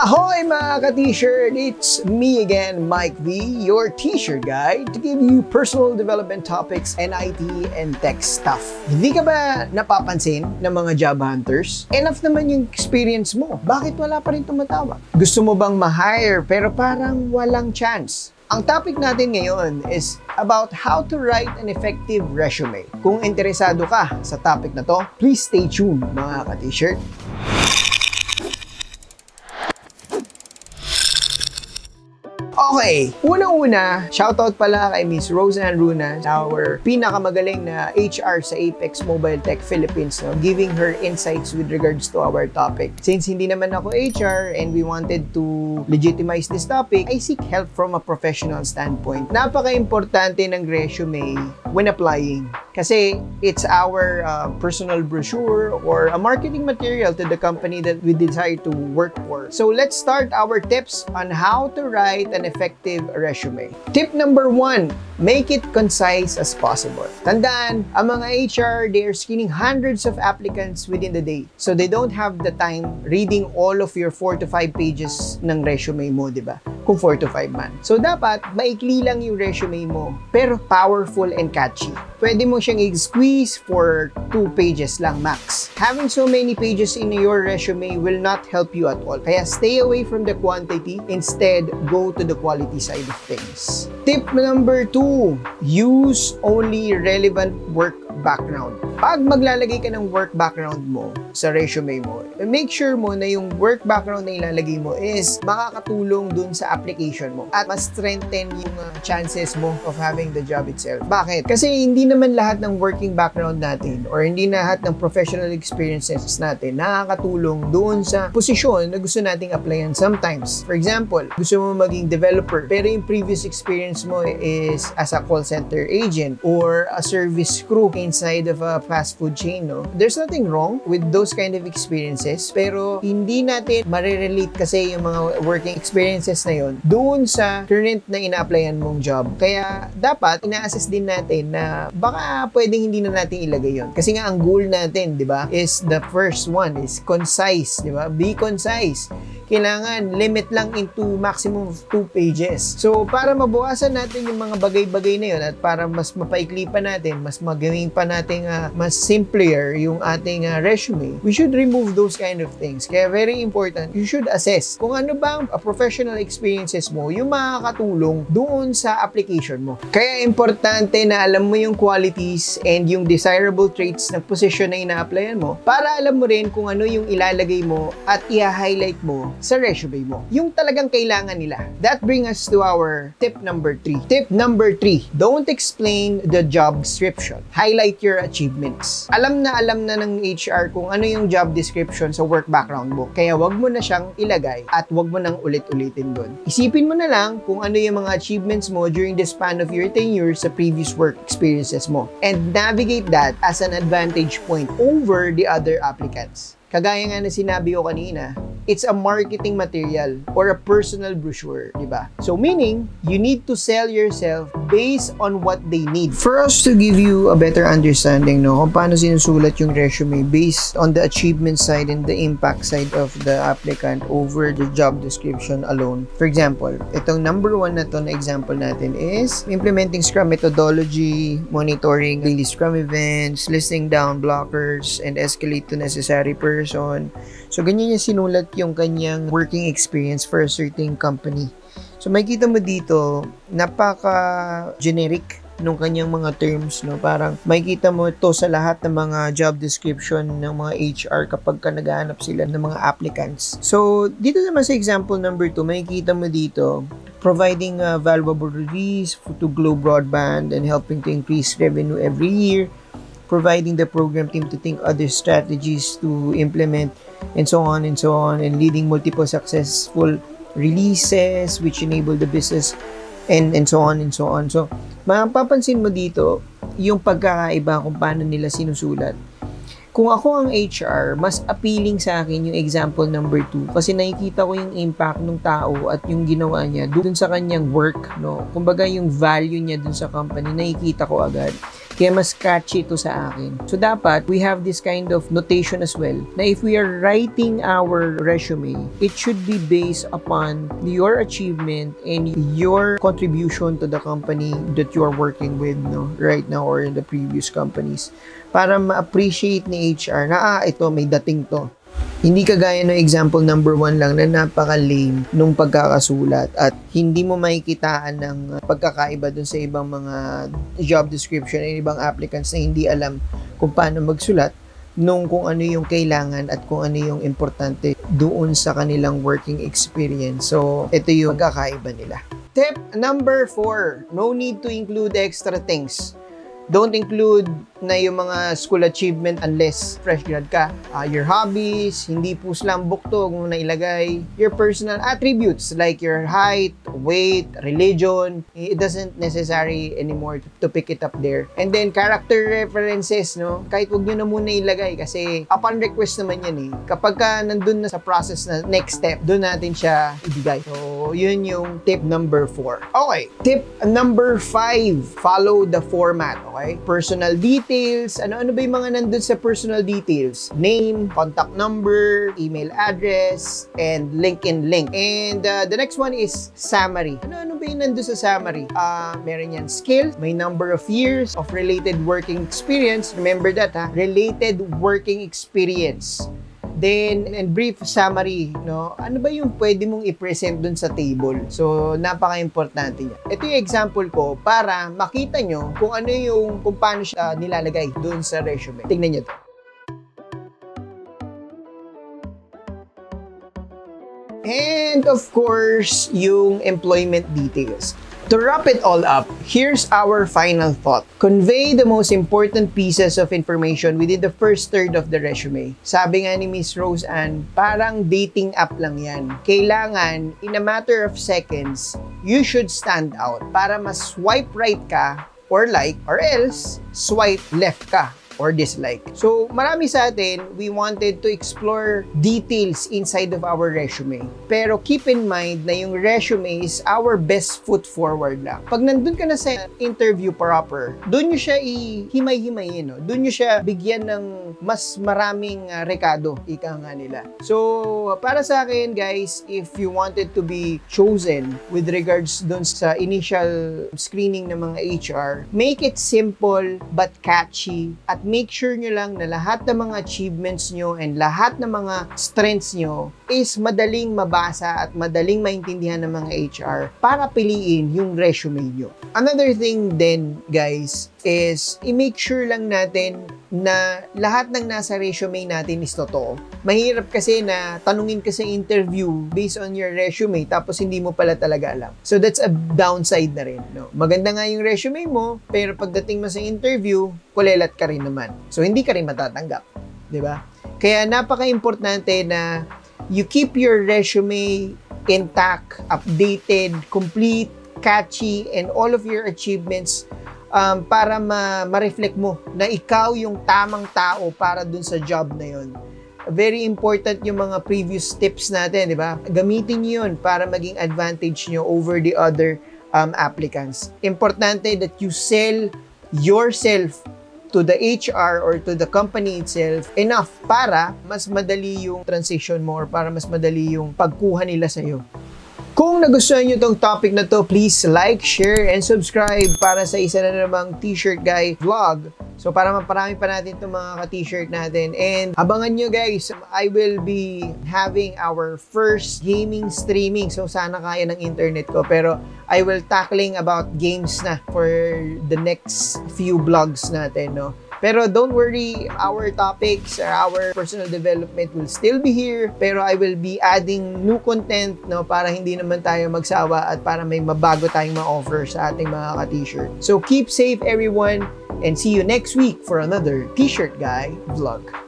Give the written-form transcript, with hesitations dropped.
Ahoy mga ka-T-shirt! It's me again, Mike V, your T-shirt guy, to give you personal development topics and IT and tech stuff. Hindi ka ba napapansin ng mga job hunters? Enough naman yung experience mo. Bakit wala pa rin tumatawag? Gusto mo bang ma-hire pero parang walang chance? Ang topic natin ngayon is about how to write an effective resume. Kung interesado ka sa topic na to, please stay tuned mga ka-T-shirt. Okay, unang-una, shoutout pala kay Miss Roseanne Runa, our pinakamagaling na HR sa Apex Mobile Tech Philippines, no? Giving her insights with regards to our topic. Since hindi naman ako HR and we wanted to legitimize this topic, I seek help from a professional standpoint. Napaka-importante ng resume when applying. Kasi it's our personal brochure or a marketing material to the company that we desire to work for. So let's start our tips on how to write an effective resume. Tip number 1, make it concise as possible. Tandaan, ang mga HR, they are screening hundreds of applicants within the day. So they don't have the time reading all of your 4 to 5 pages ng resume mo, di ba? Kung 4 to 5 man. So dapat, maikli lang yung resume mo, pero powerful and catchy. Pwede mo siyang i-squeeze for 2 pages lang max. Having so many pages in your resume will not help you at all. Kaya stay away from the quantity. Instead, go to the quality side of things. Tip number 2, use only relevant work background. Pag maglalagay ka ng work background mo sa resume mo, make sure mo na yung work background na ilalagay mo is makakatulong dun sa application mo at mas strengthen yung chances mo of having the job itself. Bakit? Kasi hindi naman lahat ng working background natin or hindi lahat ng professional experiences natin nakakatulong doon sa posisyon na gusto nating applyan sometimes. For example, gusto mo maging developer pero yung previous experience mo is as a call center agent or a service crew inside of a fast food chain, no? There's nothing wrong with those kind of experiences, pero hindi natin marirelate kasi yung mga working experiences na yun doon sa current na ina-applyan mong job. Kaya dapat ina-assess din natin na baka pwedeng hindi na natin ilagay yun. Kasi nga ang goal natin, di ba, is the first one is concise, di ba? Be concise. Kailangan limit lang into maximum of 2 pages. So, para mabawasan natin yung mga bagay-bagay na yun at para mas mapaikli pa natin, mas magawin pa natin mas simpler yung ating resume, we should remove those kind of things. Kaya very important, you should assess kung ano bang professional experiences mo yung makakatulong doon sa application mo. Kaya importante na alam mo yung qualities and yung desirable traits ng position na ina-applyan mo para alam mo rin kung ano yung ilalagay mo at i-highlight mo sa resume mo. Yung talagang kailangan nila. That brings us to our tip number 3. Tip number 3, don't explain the job description. Highlight your achievements. Alam na ng HR kung ano yung job description sa work background mo. Kaya wag mo na siyang ilagay at wag mo nang ulit-ulitin doon. Isipin mo na lang kung ano yung mga achievements mo during the span of your tenure sa previous work experiences mo. And navigate that as an advantage point over the other applicants. Kagaya nga na sinabi ko kanina, it's a marketing material or a personal brochure, di ba? So meaning, you need to sell yourself based on what they need. For us to give you a better understanding, no, kung paano sinusulat yung resume based on the achievement side and the impact side of the applicant over the job description alone. For example, itong number 1 na to na example natin is implementing Scrum methodology, monitoring daily Scrum events, listing down blockers, and escalate to necessary person. So, ganyan yung sinulat yung kanyang working experience for a certain company. So, makikita mo dito, napaka-generic nung kanyang mga terms, no? Parang makikita mo ito sa lahat ng mga job description ng mga HR kapag ka naghahanap sila ng mga applicants. So, dito naman sa example number 2, makikita mo dito, providing valuable release to Globe Broadband and helping to increase revenue every year, providing the program team to think other strategies to implement, and so on, and leading multiple successful releases which enable the business, and so on. So, mapapansin mo dito yung pagkakaiba kung paano nila sinusulat. Kung ako ang HR, mas appealing sa akin yung example number 2 kasi nakikita ko yung impact ng tao at yung ginawa niya dun sa kanyang work, no? Kumbaga yung value niya dun sa company, nakikita ko agad. Kaya mas catchy ito sa akin. So dapat, we have this kind of notation as well, na if we are writing our resume, it should be based upon your achievement and your contribution to the company that you are working with, no, right now or in the previous companies. Para ma-appreciate ni HR na, ito, may dating to. Hindi kagaya ng example number 1 lang na napaka-lame nung pagkakasulat at hindi mo makikitaan ng pagkakaiba dun sa ibang mga job description ng ibang applicants na hindi alam kung paano magsulat nung kung ano yung kailangan at kung ano yung importante doon sa kanilang working experience. So, ito yung pagkakaiba nila. Tip number 4, no need to include extra things. Don't include na yung mga school achievement unless fresh grad ka. Your hobbies, hindi po slam buktog mo na ilagay. Your personal attributes like your height, weight, religion. It doesn't necessary anymore to pick it up there. And then character references, no? Kahit wag nyo na muna ilagay kasi upon request naman yan eh. Kapag ka nandun na sa process na next step, doon natin siya ibigay. So, yun yung tip number 4. Okay, tip number 5, follow the format. Okay? Personal details. Ano ba yung mga nandun sa personal details? Name, contact number, email address, and LinkedIn link. And the next one is summary. Ano ba yung nandun sa summary? Meron yan skill, may number of years of related working experience. Remember that, ha? Related working experience. Then, and brief summary, no? Ano ba yung pwede mong i-present dun sa table? So, napaka-importante niya. Ito yung example ko para makita nyo kung ano yung, kung paano siya nilalagay dun sa resume. Tingnan nyo to. And of course, yung employment details. To wrap it all up, here's our final thought. Convey the most important pieces of information within the first third of the resume. Sabi nga ni Miss Rose Ann, parang dating app lang yan. Kailangan, in a matter of seconds, you should stand out para mas swipe right ka or like, or else swipe left ka or dislike. So, marami sa atin, we wanted to explore details inside of our resume. Pero keep in mind na yung resume is our best foot forward lang. Pag nandun ka na sa interview proper, doon nyo siya ihimay-himayin, no? Doon nyo siya bigyan ng mas maraming rekado, ika nga nila. So, para sa akin, guys, if you wanted to be chosen with regards doon sa initial screening ng mga HR, make it simple but catchy at make sure nyo lang na lahat ng mga achievements nyo and lahat ng mga strengths nyo is madaling mabasa at madaling maintindihan ng mga HR para piliin yung resume nyo. Another thing then, guys, is i-make sure lang natin na lahat ng nasa resume natin is totoo. Mahirap kasi na tanungin ka sa interview based on your resume tapos hindi mo pala talaga alam. So that's a downside na rin, no? Maganda nga yung resume mo, pero pagdating mo sa interview, kulelat ka rin naman. So hindi ka rin matatanggap, 'di ba? Kaya napaka-importante na you keep your resume intact, updated, complete, catchy, and all of your achievements para ma-reflect mo na ikaw yung tamang tao para dun sa job na yun. Very important yung mga previous tips natin, di ba? Gamitin nyo yun para maging advantage nyo over the other applicants. Importante that you sell yourself to the HR or to the company itself enough para mas madali yung transition mo or para mas madali yung pagkuha nila sa'yo. Kung nagustuhan nyo tong topic na to, please like, share, and subscribe para sa isa na namang T-shirt guy vlog. So para maparami pa natin itong mga ka-t-shirt natin. And abangan nyo guys, I will be having our first gaming streaming. So sana kaya ng internet ko. Pero I will tackling about games na for the next few vlogs natin, no? Pero don't worry, our topics or our personal development will still be here. Pero I will be adding new content, no, para hindi naman tayo magsawa at para may mabago tayong ma-offer sa ating mga ka-t-shirt. So keep safe everyone and see you next week for another T-shirt guy vlog.